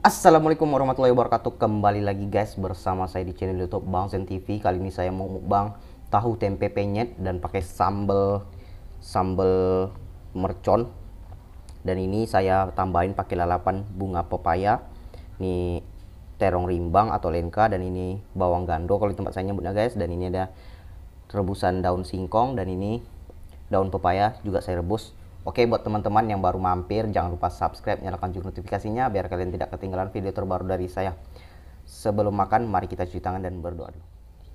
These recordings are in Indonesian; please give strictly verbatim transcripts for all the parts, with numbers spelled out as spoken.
Assalamualaikum warahmatullahi wabarakatuh. Kembali lagi guys bersama saya di channel YouTube Bang Zen T V. Kali ini saya mau mukbang tahu tempe penyet dan pakai sambal sambal mercon. Dan ini saya tambahin pakai lalapan bunga pepaya. Ini terong rimbang atau lenka, dan ini bawang gando kalau di tempat saya nyebutnya guys. Dan ini ada rebusan daun singkong, dan ini daun pepaya juga saya rebus. Oke, buat teman-teman yang baru mampir, jangan lupa subscribe, nyalakan juga notifikasinya biar kalian tidak ketinggalan video terbaru dari saya. Sebelum makan, mari kita cuci tangan dan berdoa dulu.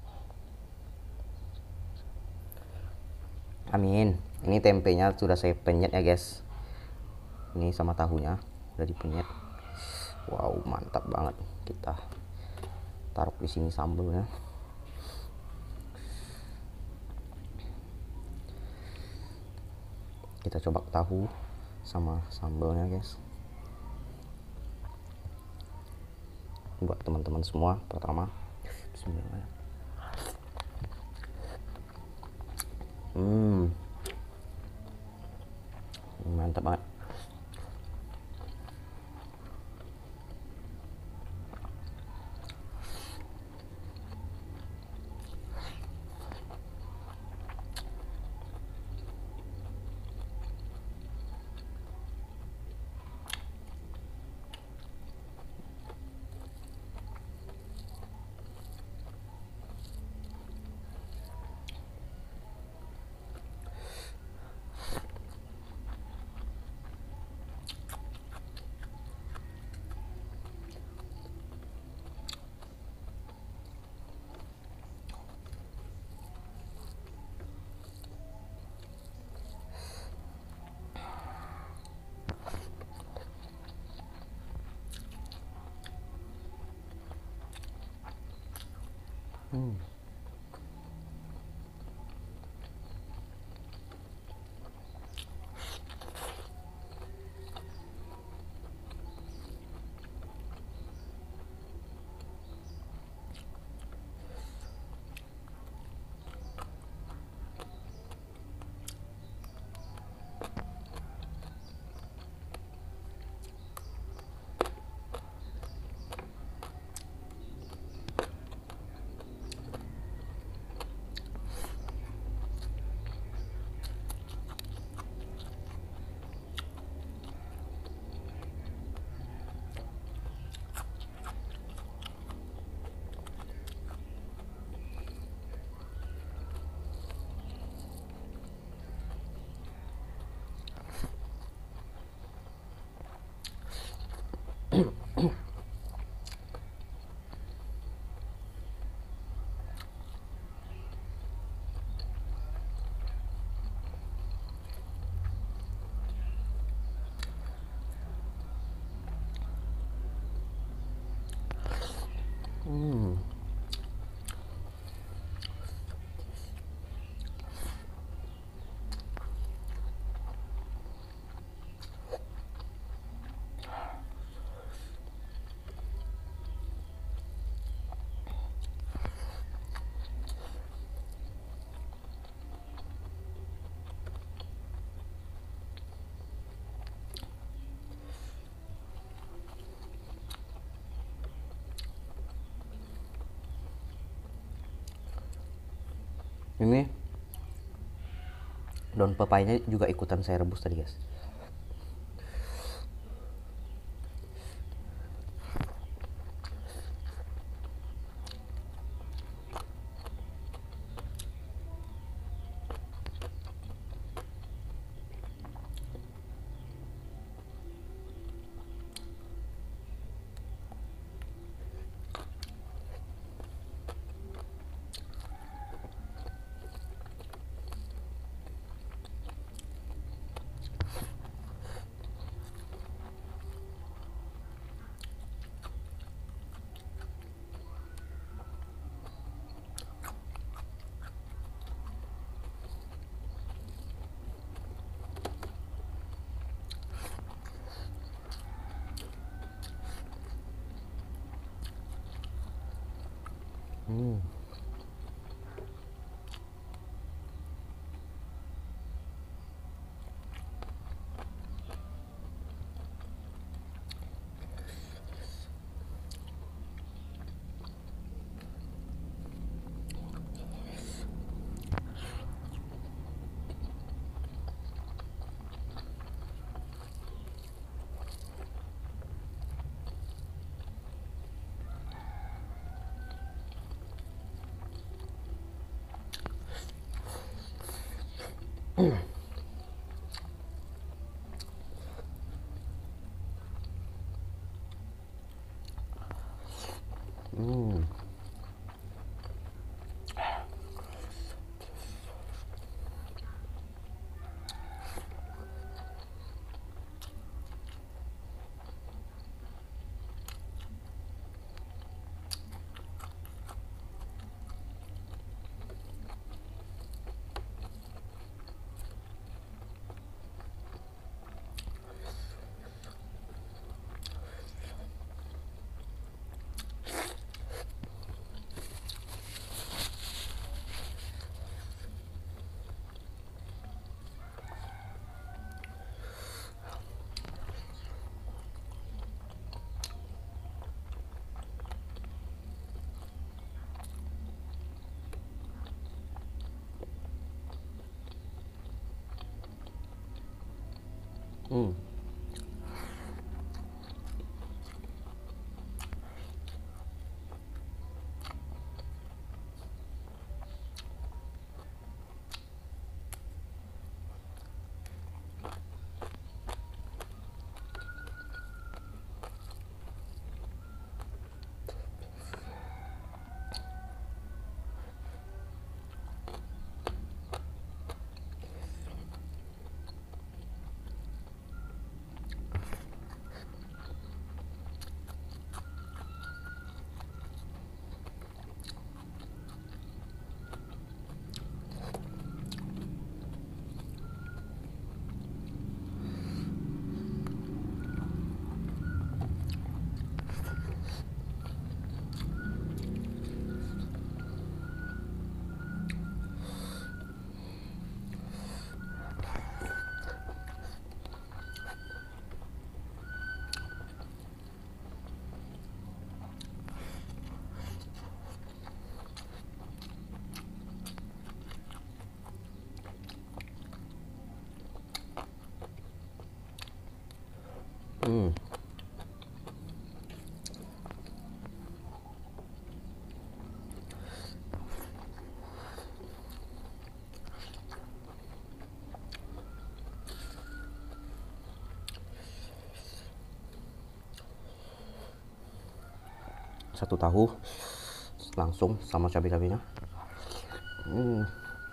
Amin. Ini tempenya sudah saya penyet ya guys. Ini sama tahunya udah dipenyet. Wow, mantap banget. Kita taruh di sini sambalnya. Kita coba tahu sama sambalnya guys. Buat teman-teman semua, pertama bismillah. Hmm, mantap banget. Hmm. Hmm. Ini daun pepayanya juga ikutan saya rebus tadi guys. Hmm. Hmm. Hmm. Hmm. Satu tahu langsung sama cabai-cabainya. Hmm.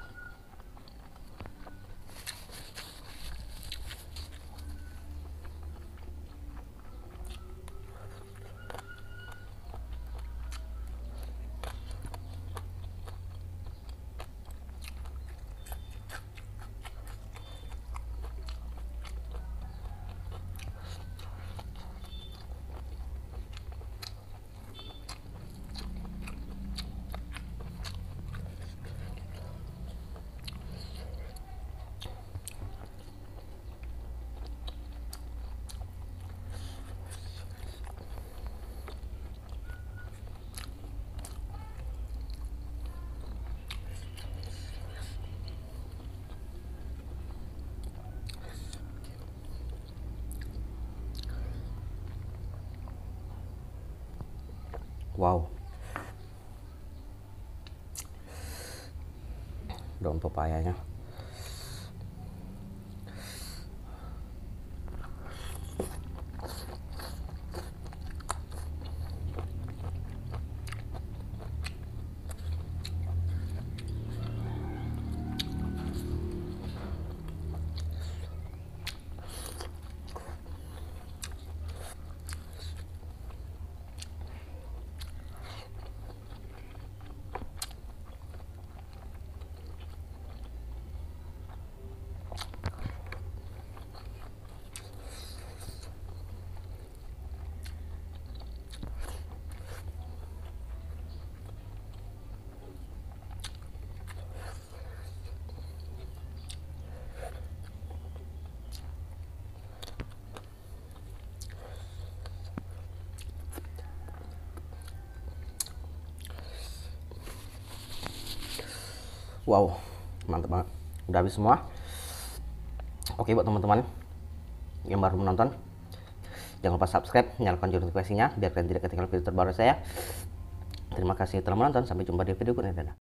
Wow, daun pepayanya. Wow, mantap banget. Udah habis semua. Oke, buat teman-teman yang baru menonton, jangan lupa subscribe, nyalakan lonceng notifikasinya biar kalian tidak ketinggalan video terbaru saya. Terima kasih telah menonton, sampai jumpa di video berikutnya.